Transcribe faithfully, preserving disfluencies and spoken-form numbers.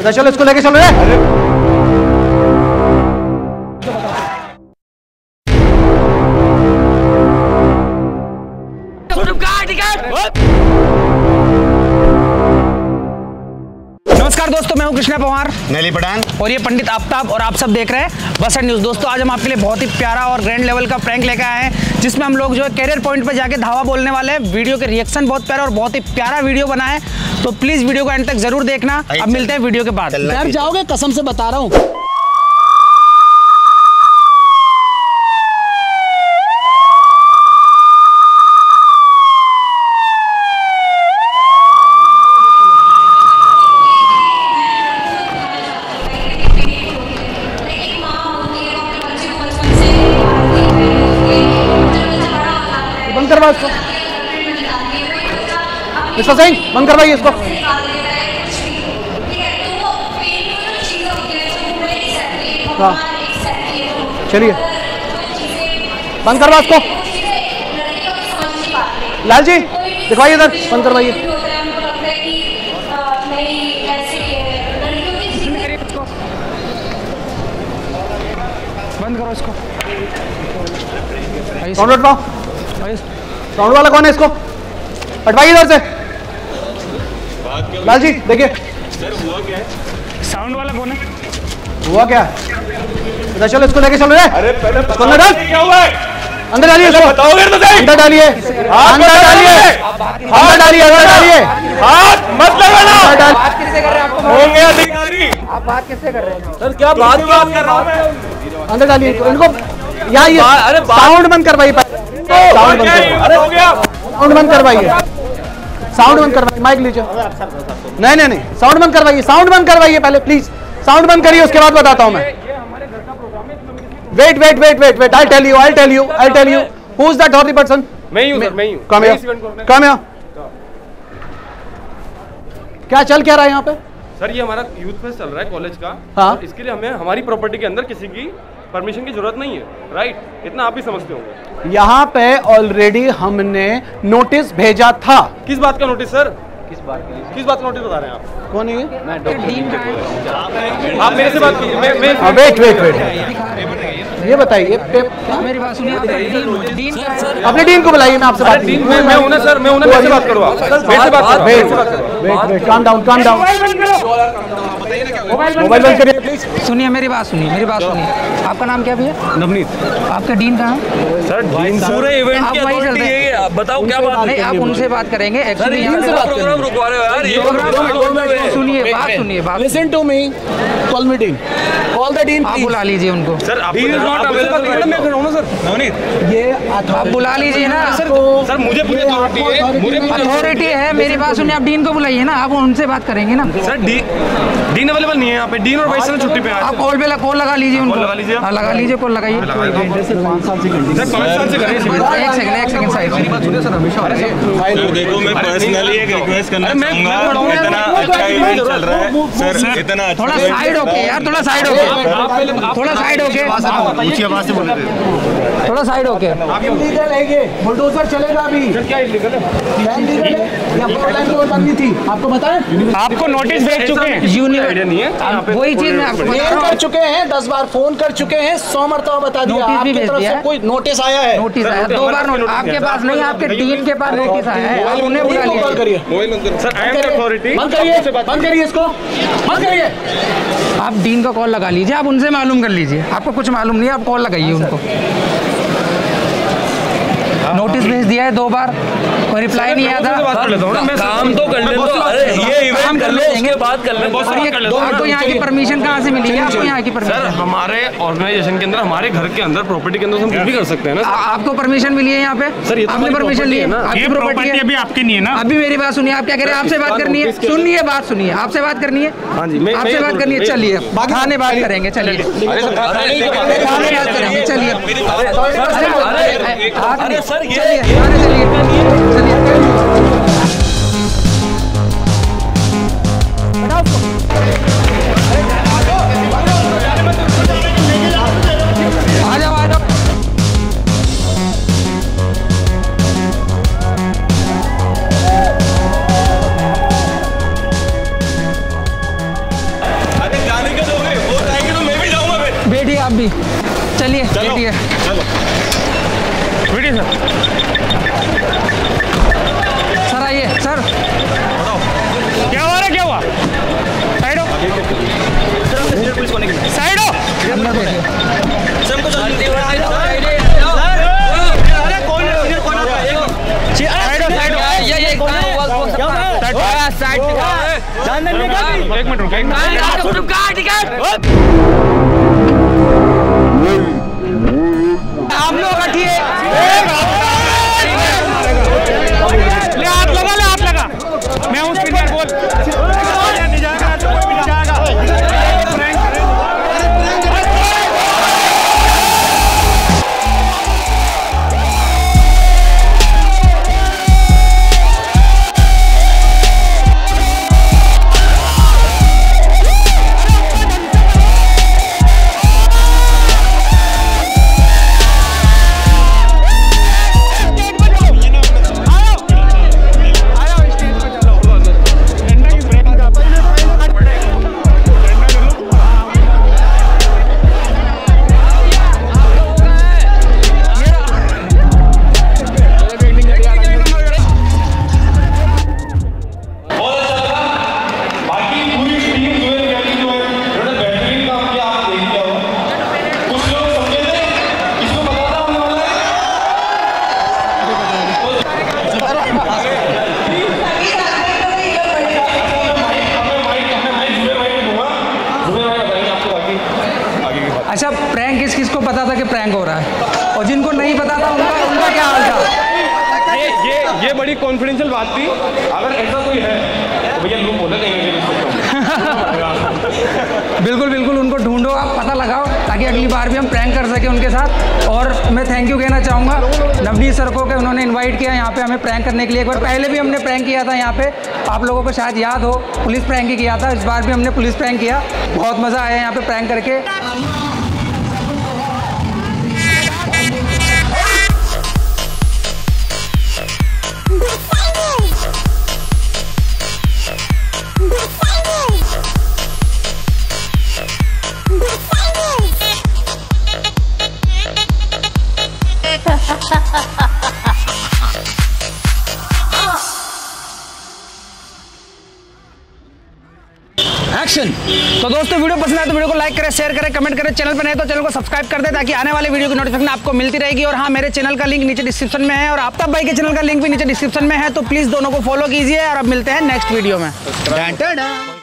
इधर चलो, इसको लेके चलो रे। नमस्कार दोस्तों, मैं हूं कृष्णा पवार, नली पठान और ये पंडित आफ्ताब, और आप सब देख रहे हैं बसंत न्यूज़। दोस्तों, आज हम आपके लिए बहुत ही प्यारा और ग्रैंड लेवल का प्रैंक लेकर आए हैं, जिसमें हम लोग जो है कैरियर पॉइंट पे जाके धावा बोलने वाले हैं। वीडियो के रिएक्शन बहुत प्यारा और बहुत ही प्यारा वीडियो बना है, तो प्लीज वीडियो को एंड तक जरूर देखना। अब मिलते हैं वीडियो के बाद। डर जाओगे, कसम से बता रहा हूँ। बंद करवा इसको, इसको सही बंद करवाइए इसको। हाँ चलिए, बंद करवा इसको। लाल जी दिखवाइए इधर, बंद करवाइए। बंद करो इसको। साउंड हटवाओ। साउंड वाला कौन है, इसको हटवाइए इधर से। लाल जी देखिए, हुआ क्या है? साउंड वाला कौन है? हुआ क्या? इधर चलो, इसको लेके चलो रे। अरे पहले अंदर डाल, क्या हुआ है? अंदर डालिए इसको। बताओगे तो सही। अंदर डालिए, अंदर डालिए, अंदर डालिए, अंदर डालिए। हाथ मत लगाना। बात किससे कर रहे हैं? आपको होंगे अधिकारी। आप बात किससे कर रहे हैं? सर क्या बात बात कर रहा हूँ मैं? अंदर डालिए इनको। यहाँ ये अरे साउंड बंद करवाइए, साउंड बंद करवाइए, अरे हो गया। साउंड बंद करवाइए, साउंड बंद करवाइए। माइक लीजिए। नहीं नहीं नहीं, साउंड बंद करवाइए, साउंड बंद करवाइए पहले प्लीज। साउंड बंद करिए, उसके बाद बताता हूँ मैं। Wait wait wait wait wait, I tell you, I tell you, I tell you who is that हॉर्री पर्सन। मैं ही हूँ सर, मैं ही हूँ। Come here, come here. क्या चल क्या रहा है यहाँ पे? सर ये हमारा यूथ फेस्ट चल रहा है कॉलेज का। हाँ। इसके लिए हमें हमारी प्रॉपर्टी के अंदर किसी की परमिशन की जरूरत नहीं है, राइट? इतना आप भी समझते होंगे। यहाँ पे ऑलरेडी हमने नोटिस भेजा था। किस बात का नोटिस सर? किस बात के लिए? किस बात का नोटिस बता रहे हैं आप? कौन है ये? आप मेरे से बात कीजिए। मैं मैं वेट वेट वेट, ये बताइए। मेरी बात सुनिए। अपने डीन को बुलाइए, मैं आपसे बात डीन मैं मैं हूं ना सर, मैं हूं ना, मेरे से बात करो आप। मेरे से बात करो, मेरे से बात करो। Wait wait, calm down, calm down. Mobile बंद करिए प्लीज। सुनिए मेरी बात, सुनिए मेरी बात सुनिए। आपका नाम क्या भैया? नवनीत। आपका डीन कहाँ है? सर डीन पूरे इवेंट आप वहीं चलते हैं। बताओ क्या बात नहीं, आप उनसे बात करेंगे। एक्चुअली यहाँ पे प्रोग्राम रुकवा रहे हो यार। ये सुनिए बात, सुनिए बात। Listen to me, call me dean, call the dean आप प्लीज। बुला लीजिए उनको। Sir dean is not available. मैं खड़ा हूं ना सर। नवनीत ये आप बुला लीजिए ना। सर मुझे पूरी अथॉरिटी है, मुझे अथॉरिटी है। मेरी बात सुनिए, आप डीन को बुलाइए ना, आप उनसे बात करेंगे ना। सर डी डीन अवेलेबल नहीं है यहाँ पे। डीन और वाइस चांसलर छुट्टी पे हैं। आप कॉल पे कॉल लगा लीजिए उनको। लगा लीजिए। हाँ लगा लीजिए, कॉल लगाइए। सर पाँच साल से कर रहे हैं। एक सेकंड, एक सेकंड साइड। मेरी बात सुनिए सर, हमेशा देखो मैं पर्सनली एक रिक्वेस्ट करना चाहूंगा। इतना अच्छा इवेंट चल रहा है सर, इतना अच्छा। थोड़ा साइड होके यार, थोड़ा साइड होके, थोड़ा साइड होके, ऊंची आवाज से बोल रहे थे। थोड़ा साइड होके। इलीगल है ये, बुलडोजर चलेगा अभी। क्या इलीगल है? इलीगल है, या फोर लाइन रोड बननी थी, आपको बताएं? आपको नोटिस भेज चुके हैं। यूनियन आइडिया नहीं है यहाँ पे। वही चीज मैं आपको बता मेल रहा कर हूँ। चुके हैं, दस बार फोन कर चुके हैं, सौ मरतबा बता दिया। नोटिस भी आपकी भेज तरफ दिया से है। कोई नोटिस आया है? नोटिस आया दो बार। नोटिस आपके पास नहीं, आपके डीन के पास नोटिस आया है। आप उन्हें बुला डीन को कॉल लीजिए। करिए। Sir I am authority. बंद करिए, बंद करिए इसको, बंद करिए। आप डीन का कॉल लगा लीजिए, आप उनसे मालूम कर लीजिए। आपको कुछ मालूम नहीं है, आप कॉल लगाइए उनको। नोटिस भेज दिया है दो बार, कोई रिप्लाई नहीं आया था। काम तो कर ले दो। अरे ये इवेंट कर लो, उसके बाद कर ले। आपको यहाँ की परमिशन कहाँ से मिली है? आपको यहाँ की सर परमिशन? हमारे ऑर्गेनाइजेशन के अंदर, हमारे घर के अंदर, प्रॉपर्टी के अंदर हम कुछ भी कर सकते हैं ना। आपको परमिशन मिली है यहाँ पे? सर, ये तो आपने हमारी परमिशन ली है property है ना। आपकी ये प्रॉपर्टी है। अभी आपकी नहीं है ना। अभी मेरी बात सुनिए, आप क्या कह रहे हैं? आपसे बात करनी है, सुनिए बात सुनिए। आपसे बात करनी है, हाँ जी, मैं- आपसे मैं- बात करनी है। चलिए थाने बात करेंगे, चलिए थाने बात करेंगे, चलिए। अरे सर ये चलिए थाने चलिए, चलिए। आ जाओ, आ जाओ। देखिए चलो देखिए चलो वीडियो सर सर आइए सर क्या हुआ रे क्या हुआ साइड हो साइड हो एक मिनट रुक आप लोग हटिए ले हाथ लगा ले हाथ लगा मैं हूँ सीनियर बोल नहीं जाएगा तो कोई भी नहीं जाएगा अच्छा प्रैंक किस किस को पता था कि प्रैंक हो रहा है और जिनको नहीं पता था उनका उनका क्या हाल था? ये ये ये बड़ी कॉन्फिडेंशियल बात थी। अगर ऐसा कोई है तो भैया लोग बोले कहीं बिल्कुल बिल्कुल उनको ढूंढो आप पता लगाओ ताकि अगली बार भी हम प्रैंक कर सकें उनके साथ। और मैं थैंक यू कहना चाहूँगा नवनीत सर को कि उन्होंने इनवाइट किया यहाँ पे हमें प्रैंक करने के लिए। एक बार पहले भी हमने प्रैंक किया था यहाँ पे, आप लोगों को शायद याद हो, पुलिस प्रैंक ही किया था। इस बार भी हमने पुलिस प्रैंक किया, बहुत मज़ा आया यहाँ पे प्रैंक करके। एक्शन। तो दोस्तों वीडियो पसंद आए तो वीडियो को लाइक करें, शेयर करें, कमेंट करें। चैनल पर नए तो चैनल को सब्सक्राइब कर दें ताकि आने वाले वीडियो की नोटिफिकेशन आपको मिलती रहेगी। और हाँ, मेरे चैनल का लिंक नीचे डिस्क्रिप्शन में है और आफ्ताब भाई के चैनल का लिंक भी नीचे डिस्क्रिप्शन में है, तो प्लीज़ दोनों को फॉलो कीजिए। और अब मिलते हैं नेक्स्ट वीडियो में।